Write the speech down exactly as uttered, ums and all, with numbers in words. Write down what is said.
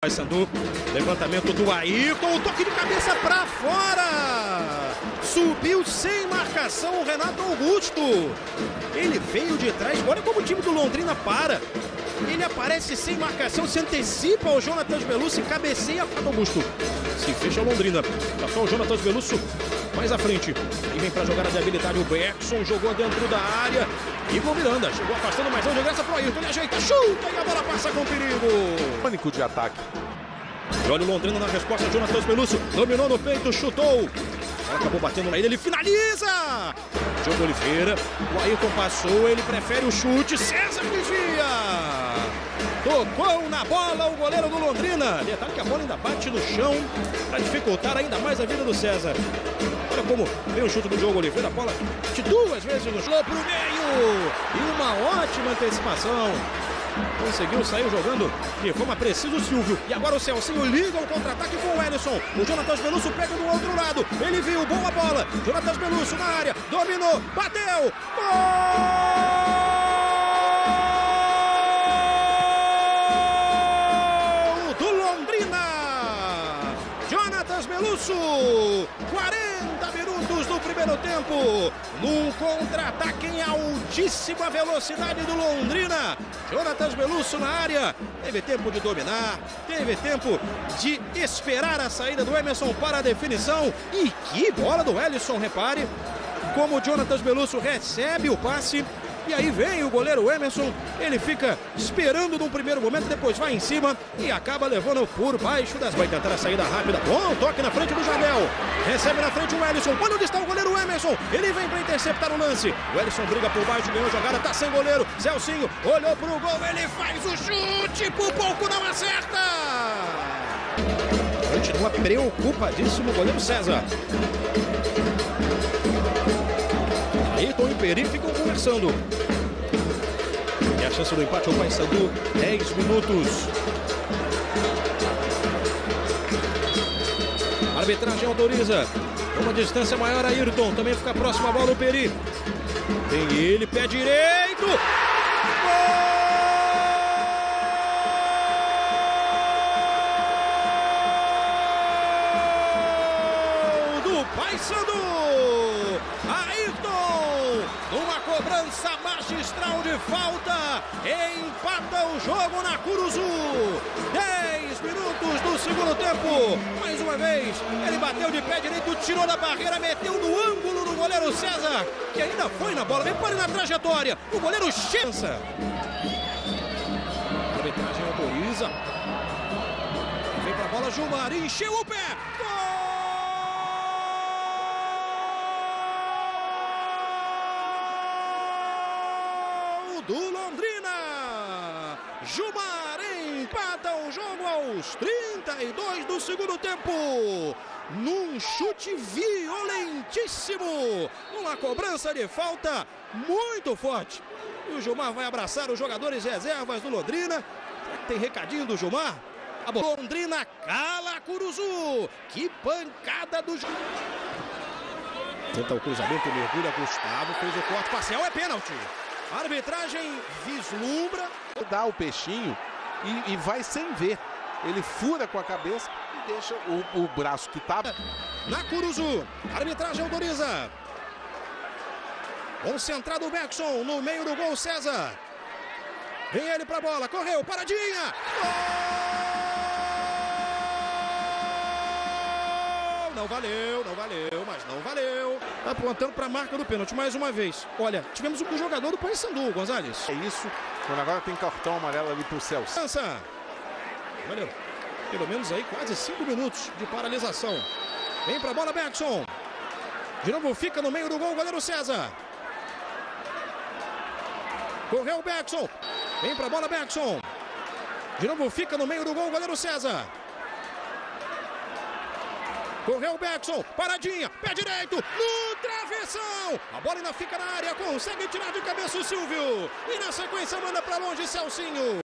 Paysandu, levantamento do Ayrton, toque de cabeça para fora, subiu sem marcação o Renato Augusto, ele veio de trás, olha como o time do Londrina para, ele aparece sem marcação, se antecipa ao Jonatas Belusso e cabeceia para Augusto, se fecha o Londrina, passou o Jonatas Belusso mais à frente, e vem para jogar a de habilidade o Bergson, jogou dentro da área, Igor Miranda, chegou afastando mais um de graça pro Ayrton, ele ajeita, chuta e a bola passa com perigo. Pânico de ataque. E olha o Londrina na resposta, Jonatas Belusso, dominou no peito, chutou. Ela acabou batendo na ilha, ele finaliza. Diogo Oliveira, o Ayrton passou, ele prefere o chute, César desvia. Tocou na bola o goleiro do Londrina. Detalhe que a bola ainda bate no chão para dificultar ainda mais a vida do César. Olha como veio o chute do Diogo Oliveira, a bola de duas vezes no chão para o meio. E uma ótima antecipação. Conseguiu sair jogando de forma precisa o Silvio. E agora o Celcinho liga o contra-ataque com o Ellison. O Jonatas Belusso pega do outro lado. Ele viu, boa bola. Jonatas Belusso na área. Dominou, bateu. Gol do Londrina. Jonatas Belusso. quarenta minutos do primeiro tempo. Num contra-ataque em altíssima velocidade do Londrina. Jonatas Belusso na área. Teve tempo de dominar. Teve tempo de esperar a saída do Emerson para a definição. E que bola do Ellison, repare. Como o Jonatas Belusso recebe o passe. E aí vem o goleiro Emerson, ele fica esperando num primeiro momento, depois vai em cima e acaba levando por baixo das... Vai tentar a saída rápida, bom toque na frente do Jardel, recebe na frente o Ellison, olha onde está o goleiro Emerson, ele vem para interceptar o lance, o Ellison briga por baixo, ganhou a jogada, tá sem goleiro, Celcinho olhou pro gol, ele faz o chute, por pouco não acerta! Continua preocupadíssimo o goleiro César. Ayrton e Peri ficam conversando. E a chance do empate ao Paysandu, dez minutos. A arbitragem autoriza. Uma distância maior, Ayrton. Também fica próximo a bola o Peri. Tem ele, pé direito. Gol do Paysandu. Ayrton, uma cobrança magistral de falta, empata o jogo na Curuzu. dez minutos do segundo tempo. Mais uma vez, ele bateu de pé direito, tirou da barreira, meteu no ângulo do goleiro César, que ainda foi na bola. Repare na trajetória, o goleiro chança. A arbitragem autoriza. Vem pra bola, Gilmar, encheu o pé. Gol! Do Londrina, Gilmar empata o jogo aos trinta e dois do segundo tempo, num chute violentíssimo, numa cobrança de falta muito forte. E o Gilmar vai abraçar os jogadores reservas do Londrina. Será que tem recadinho do Gilmar? A Londrina cala a Curuzu. Que pancada do Gilmar. Tenta o cruzamento, mergulha, Gustavo fez o corte parcial, é pênalti. A arbitragem vislumbra. Dá o peixinho e, e vai sem ver. Ele fura com a cabeça e deixa o, o braço que tá. Na Curuzu, a arbitragem autoriza. Concentrado o Bergson, no meio do gol César. Vem ele pra bola, correu, paradinha. Gol! Não valeu, não valeu, mas não valeu. Apontando para a marca do pênalti mais uma vez. Olha, tivemos um jogador do Paysandu, Gonzalez. É isso, quando agora tem cartão amarelo ali pro Celso. Lança. Valeu. Pelo menos aí quase cinco minutos de paralisação. Vem para a bola, Bergson. De novo fica no meio do gol o goleiro César. Correu o Bergson. Vem para a bola, Bergson. De novo fica no meio do gol o goleiro César. Correu o Bergson, paradinha, pé direito, no travessão. A bola ainda fica na área, consegue tirar de cabeça o Silvio. E na sequência manda para longe Celcinho.